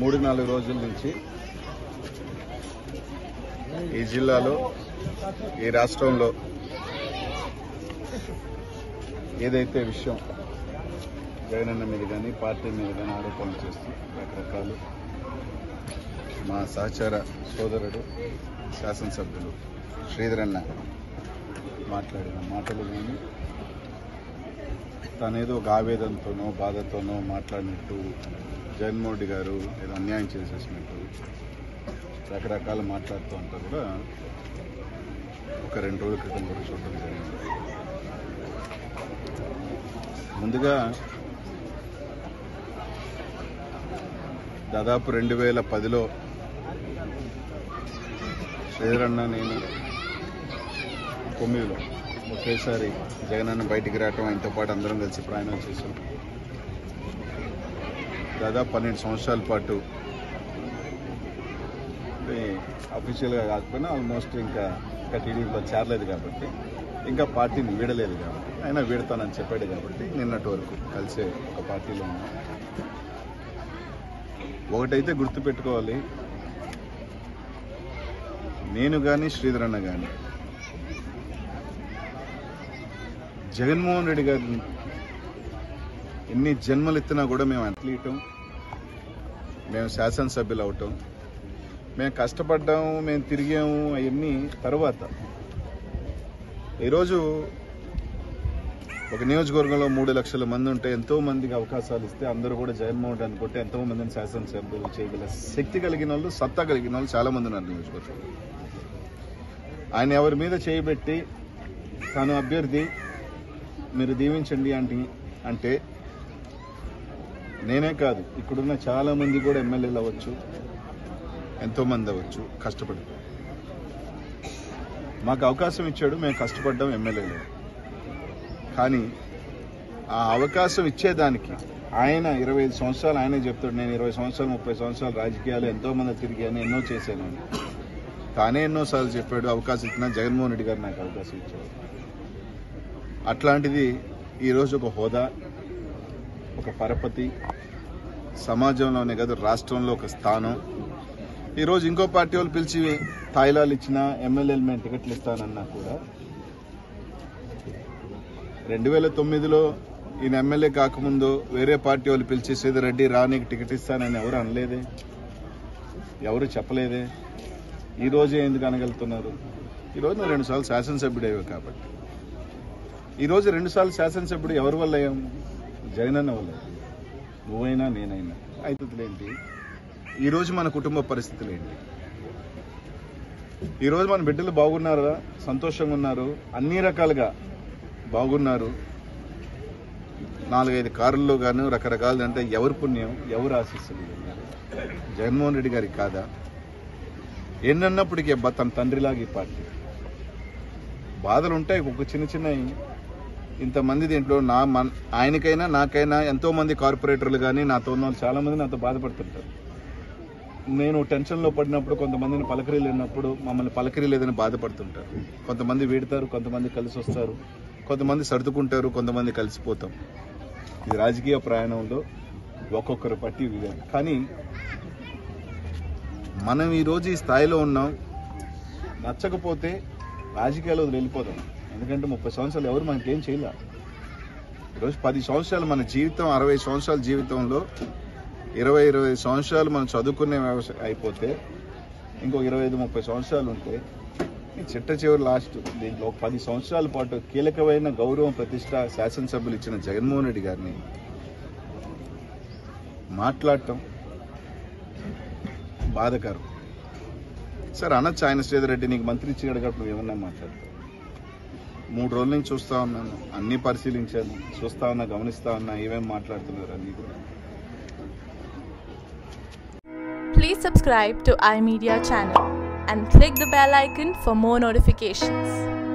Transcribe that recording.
3-4 రోజుల నుంచి ఈ జిల్లాలో ఈ రాష్ట్రంలో ఏదైతే విషయం జగనన్న మీద కానీ పార్టీ మీద కానీ ఆరోపణలు చేస్తూ రకరకాలు మా సహచర సోదరుడు శాసనసభ్యులు శ్రీధరన్న మాట్లాడిన మాటలు కానీ తనేదో ఒక ఆవేదనతోనో బాధతోనో మాట్లాడినట్టు జగన్మోహన్ రెడ్డి గారు ఏదో అన్యాయం చేసేసినట్టు రకరకాలు మాట్లాడుతూ ఉంటా కూడా ఒక 2 రోజుల క్రితం కూడా చూడడం జరిగింది. ముందుగా దాదాపు 2010లో శ్రీధరన్న నేను 9లో ఒకేసారి జగనన్న బయటికి రావటం ఆయనతో పాటు అందరం కలిసి ప్రయాణం చేశాం. దాదాపు 12 సంవత్సరాల పాటు అఫీషియల్గా కాకపోయినా ఆల్మోస్ట్ ఇంకా టీడీపీలో చేరలేదు కాబట్టి, ఇంకా పార్టీని వీడలేదు కాబట్టి, అయినా వీడతానని చెప్పాడు కాబట్టి నిన్నటి వరకు కలిసే ఒక పార్టీలో ఉన్నాం. ఒకటైతే గుర్తుపెట్టుకోవాలి, నేను కానీ శ్రీధరన్న కానీ జగన్మోహన్ రెడ్డి గారిని ఎన్ని జన్మలు ఎత్తినా కూడా మేము అట్లీయటం, మేము శాసనసభ్యులు అవటం, మేము కష్టపడ్డాము, మేము తిరిగాము, అవన్నీ తర్వాత. ఈరోజు ఒక నియోజకవర్గంలో 3 లక్షల మంది ఉంటే ఎంతో మందికి అవకాశాలు ఇస్తే అందరూ కూడా జగన్మోహన్ రెడ్డి అనుకుంటే ఎంతో మందిని శాసనసభ్యులు చేయగల శక్తి కలిగిన వాళ్ళు, సత్తా కలిగిన వాళ్ళు చాలా మంది ఉన్నారు నియోజకవర్గం. ఆయన ఎవరి మీద చేయబెట్టి తాను అభ్యర్థి మీరు దీవించండి అంటే నేనే కాదు, ఇక్కడున్న చాలా మంది కూడా ఎమ్మెల్యేలు అవ్వచ్చు, ఎంతో మంది అవ్వచ్చు, కష్టపడి మాకు అవకాశం ఇచ్చాడు, మేము కష్టపడ్డాం ఎమ్మెల్యేలు. కానీ ఆ అవకాశం ఇచ్చేదానికి ఆయన 25 సంవత్సరాలు ఆయనే చెప్తాడు, నేను 20 సంవత్సరాలు 30 సంవత్సరాలు రాజకీయాలు ఎంతో మంది తిరిగాను, ఎన్నో చేశాను. తానే ఎన్నోసార్లు చెప్పాడు, అవకాశం ఇచ్చినా జగన్మోహన్ రెడ్డి గారు నాకు అవకాశం ఇచ్చాడు. అట్లాంటిది ఈరోజు ఒక హోదా, ఒక పరపతి, సమాజంలోనే కాదు రాష్ట్రంలో ఒక స్థానం. ఈరోజు ఇంకో పార్టీ వాళ్ళు పిలిచి తాయిలాలు ఇచ్చినా, ఎమ్మెల్యేలు మేము టికెట్లు ఇస్తానన్నా కూడా 2009లో ఈయన ఎమ్మెల్యే కాకముందు వేరే పార్టీ వాళ్ళు పిలిచి రెడ్డి రానికి టికెట్ ఇస్తానని ఎవరు అనలేదే, ఎవరు చెప్పలేదే. ఈరోజే ఎందుకు అనగలుగుతున్నారు? ఈరోజు నువ్వు 2 సార్లు శాసనసభ్యుడేవే కాబట్టి. ఈరోజు 2 సార్లు శాసనసభ్యుడు ఎవరి వల్ల అయ్యాము? జగనన్న వల్ల. నువ్వైనా నేనైనా. అయితేంటి ఈరోజు మన కుటుంబ పరిస్థితులు ఏంటి? ఈరోజు మన బిడ్డలు బాగున్నారా, సంతోషంగా ఉన్నారు, అన్ని రకాలుగా బాగున్నారు. 4-5 కారుల్లో గాను రకరకాలు. అంటే ఎవరి పుణ్యం, ఎవరు ఆశీస్సులు? జగన్మోహన్ రెడ్డి గారికి కాదా? ఎన్నన్నప్పటికీ అబ్బా తన తండ్రిలాగా ఈ పార్టీ. బాధలు ఉంటాయి ఒక చిన్న ఇంతమంది దీంట్లో. ఆయనకైనా నాకైనా ఎంతో మంది కార్పొరేటర్లు కానీ నాతో ఉన్న వాళ్ళు చాలా మంది నాతో బాధపడుతుంటారు. నేను టెన్షన్లో పడినప్పుడు, కొంతమందిని పలకరీలేనప్పుడు మమ్మల్ని పలకరీలేదని బాధపడుతుంటారు. కొంతమంది వీడతారు, కొంతమంది కలిసి వస్తారు, కొంతమంది సర్దుకుంటారు, కొంతమంది కలిసిపోతాం. ఇది రాజకీయ ప్రయాణంలో ఒక్కొక్కరు పట్టి విధానం. కానీ మనం ఈరోజు ఈ స్థాయిలో ఉన్నాం. నచ్చకపోతే రాజకీయాల్లో వెళ్ళిపోదాం. ఎందుకంటే 30 సంవత్సరాలు ఎవరు మనకేం చేయలే. ఈరోజు 10 సంవత్సరాలు మన జీవితం, 60 సంవత్సరాల జీవితంలో 20-25 సంవత్సరాలు మనం చదువుకునే వ్యవసాయం అయిపోతే ఇంకో 25-30 సంవత్సరాలు ఉంటే చిట్ట చివరి లాస్ట్ దీంట్లో 10 సంవత్సరాల పాటు కీలకమైన గౌరవం, ప్రతిష్ట శాసనసభ్యులు ఇచ్చిన జగన్మోహన్ రెడ్డి గారిని మాట్లాడటం బాధకరం. సార్ అనొచ్చు, ఆయన శ్రీధర్ రెడ్డి నీకు మంత్రి ఇచ్చాడు కాబట్టి నువ్వు ఏమన్నా మాట్లాడతావు. 3 రోజుల నుంచి చూస్తా ఉన్నాను, అన్ని పరిశీలించాను, చూస్తా ఉన్నా, గమనిస్తా ఉన్నా, ఏమేమి మాట్లాడుతున్నారు అన్ని కూడా. Please subscribe to iMedia channel and click the bell icon for more notifications.